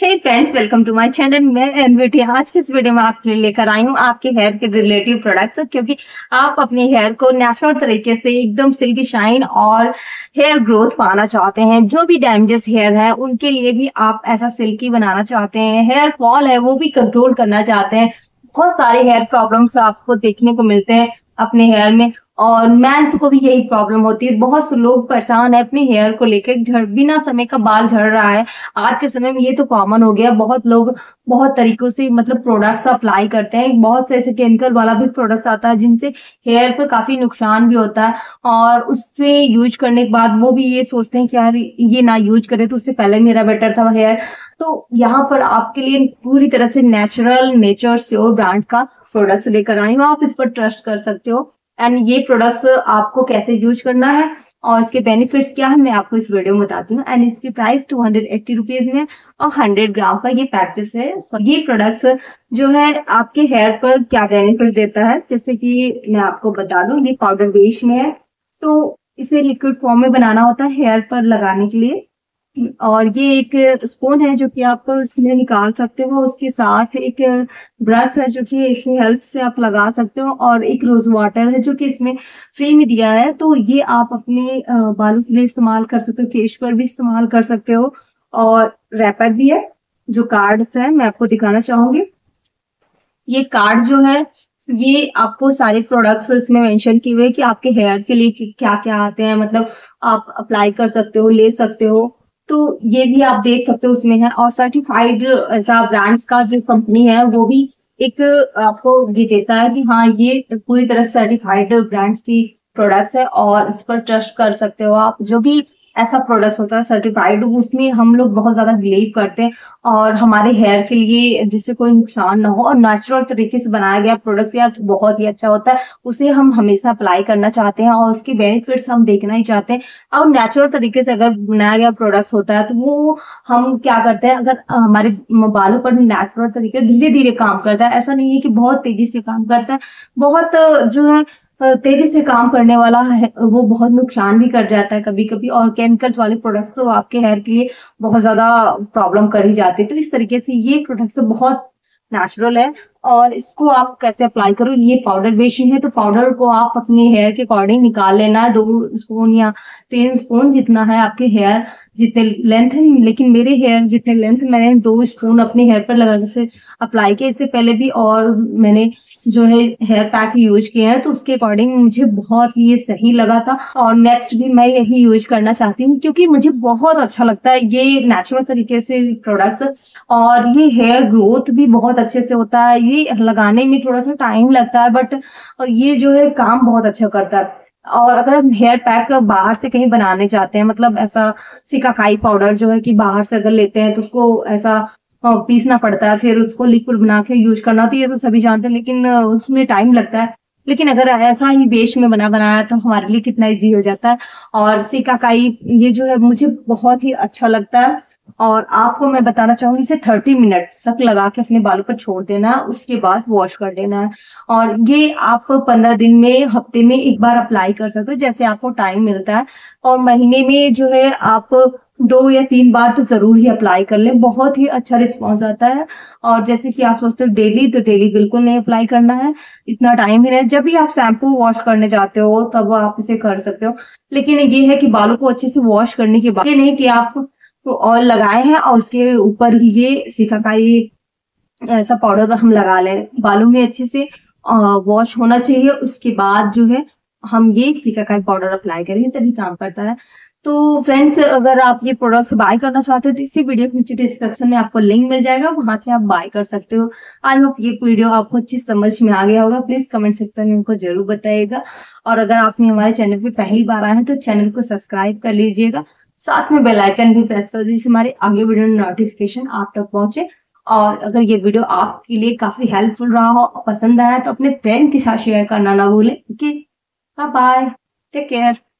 Hey friends, welcome to my channel. मैं NVT आज की इस वीडियो में आपके लिए लेकर आई हूँ आपके हेयर के रिलेटिव प्रोडक्ट्स, क्योंकि आप अपने हेयर को नेचुरल तरीके से एकदम सिल्की शाइन और हेयर ग्रोथ पाना चाहते हैं। जो भी डैमेजेस हेयर है उनके लिए भी आप ऐसा सिल्की बनाना चाहते हैं, हेयर फॉल है वो भी कंट्रोल करना चाहते हैं। बहुत सारे हेयर प्रॉब्लम्स आपको देखने को मिलते हैं अपने हेयर में, और मेंस को भी यही प्रॉब्लम होती है। बहुत से लोग परेशान है अपने हेयर को लेकर, झड़ बिना समय का बाल झड़ रहा है। आज के समय में ये तो कॉमन हो गया। बहुत लोग बहुत तरीकों से प्रोडक्ट्स अप्लाई करते हैं। बहुत से ऐसे केमिकल वाला भी प्रोडक्ट्स आता है जिनसे हेयर पर काफी नुकसान भी होता है, और उससे यूज करने के बाद वो भी ये सोचते हैं कि यार ये ना यूज करे तो उससे पहले मेरा बेटर था हेयर। तो यहाँ पर आपके लिए पूरी तरह से नेचुरल नेचर श्योर ब्रांड का प्रोडक्ट्स लेकर आई हूँ। आप इस पर ट्रस्ट कर सकते हो। एंड ये प्रोडक्ट्स आपको कैसे यूज करना है और इसके बेनिफिट्स क्या है मैं आपको इस वीडियो में बताती हूँ। एंड इसकी प्राइस 280 रुपीज है और 100 ग्राम का ये पैकेज है। ये प्रोडक्ट्स जो है आपके हेयर पर क्या बेनिफिट देता है, जैसे कि मैं आपको बता दूं, ये पाउडर बेस में है, तो इसे लिक्विड फॉर्म में बनाना होता है हेयर पर लगाने के लिए। और ये एक स्पून है जो कि आप इसमें निकाल सकते हो। उसके साथ एक ब्रश है जो कि इससे हेल्प से आप लगा सकते हो, और एक रोज वाटर है जो कि इसमें फ्री में दिया है। तो ये आप अपने बालों के लिए इस्तेमाल कर सकते हो, फेस पर भी इस्तेमाल कर सकते हो। और रैपर भी है। जो कार्ड्स है मैं आपको दिखाना चाहूंगी। ये कार्ड जो है ये आपको सारे प्रोडक्ट्स इसमें मेंशन किए हुए कि आपके हेयर के लिए क्या क्या आते हैं, आप अप्लाई कर सकते हो, ले सकते हो। तो ये भी आप देख सकते हो उसमें है। और सर्टिफाइड का ब्रांड्स का जो कंपनी है वो भी एक आपको ये देता है कि हाँ ये पूरी तरह सर्टिफाइड ब्रांड्स की प्रोडक्ट्स है और इस पर ट्रस्ट कर सकते हो आप। जो भी ऐसा प्रोडक्ट होता है सर्टिफाइड उसमें हम लोग बहुत ज्यादा बिलीव करते हैं, और हमारे हेयर के लिए जिससे कोई नुकसान ना हो और नेचुरल तरीके से बनाया गया प्रोडक्ट यार बहुत ही अच्छा होता है। उसे हम हमेशा अप्लाई करना चाहते हैं और उसके बेनिफिट्स हम देखना ही चाहते हैं। और नेचुरल तरीके से अगर बनाया गया प्रोडक्ट्स होता है तो वो हम क्या करते हैं, अगर हमारे बालों पर नेचुरल तरीके धीरे धीरे काम करता है, ऐसा नहीं है कि बहुत तेजी से काम करता है। बहुत जो है तेजी से काम करने वाला है वो बहुत नुकसान भी कर जाता है कभी कभी। और केमिकल्स वाले प्रोडक्ट्स तो आपके हेयर के लिए बहुत ज्यादा प्रॉब्लम करी जाती है। तो इस तरीके से ये प्रोडक्ट्स बहुत नेचुरल है। और इसको आप कैसे अप्लाई करो, ये पाउडर बेसिन है तो पाउडर को आप अपने हेयर के अकॉर्डिंग निकाल लेना है। 2 स्पून या 3 स्पून जितना है आपके हेयर जितने लेंथ है, लेकिन मेरे हेयर जितने लेंथ मैंने 2 स्पून अपने हेयर पर लगाने से अप्लाई किया। इससे पहले भी और मैंने जो है हेयर पैक यूज किए हैं तो उसके अकॉर्डिंग मुझे बहुत ही ये सही लगा था। और नेक्स्ट भी मैं यही यूज करना चाहती हूँ क्योंकि मुझे बहुत अच्छा लगता है ये नेचुरल तरीके से प्रोडक्ट्स। और ये हेयर ग्रोथ भी बहुत अच्छे से होता है। ये लगाने में थोड़ा सा टाइम लगता है बट ये जो है काम बहुत अच्छा करता है। और अगर हम हेयर पैक बाहर से कहीं बनाने जाते हैं, ऐसा सिकाकाई पाउडर जो है कि बाहर से अगर लेते हैं तो उसको ऐसा पीसना पड़ता है, फिर उसको लिक्विड बना के यूज करना होता है। ये तो सभी जानते हैं, लेकिन उसमें टाइम लगता है। लेकिन अगर ऐसा ही बेच में बना बनाया तो हमारे लिए कितना इजी हो जाता है। और सिकाकाई ये जो है मुझे बहुत ही अच्छा लगता है। और आपको मैं बताना चाहूंगी इसे 30 मिनट तक लगा के अपने बालों पर छोड़ देना है, उसके बाद वॉश कर देना है। और ये आप 15 दिन में हफ्ते में एक बार अप्लाई कर सकते हो जैसे आपको टाइम मिलता है। और महीने में जो है आप 2 या 3 बार तो जरूर ही अप्लाई कर लें, बहुत ही अच्छा रिस्पॉन्स आता है। और जैसे कि आप सोचते हो डेली, तो डेली बिल्कुल नहीं अप्लाई करना है, इतना टाइम ही नहीं। जब भी आप शैम्पू वॉश करने जाते हो तब आप इसे कर सकते हो। लेकिन ये है कि बालों को अच्छे से वॉश करने के बाद ये नहीं कि आप तो ऑयल लगाए हैं और उसके ऊपर ही ये सिकाकाई ऐसा पाउडर हम लगा लें। बालों में अच्छे से वॉश होना चाहिए, उसके बाद जो है हम ये सिकाकाई पाउडर अप्लाई करेंगे तभी काम करता है। तो फ्रेंड्स, अगर आप ये प्रोडक्ट्स बाय करना चाहते हो तो इसी वीडियो के नीचे डिस्क्रिप्शन में आपको लिंक मिल जाएगा, वहां से आप बाय कर सकते हो। आई होप ये वीडियो आपको अच्छी समझ में आ गया होगा। प्लीज कमेंट सेक्शन में हमको जरूर बताइएगा। और अगर आपने हमारे चैनल पे पहली बार आए हैं तो चैनल को सब्सक्राइब कर लीजिएगा, साथ में बेल आइकन भी प्रेस कर दीजिए हमारे आगे वीडियो नोटिफिकेशन आप तक पहुंचे। और अगर ये वीडियो आपके लिए काफी हेल्पफुल रहा हो, पसंद आया तो अपने फ्रेंड के साथ शेयर करना ना भूलें। Okay, bye bye, take care.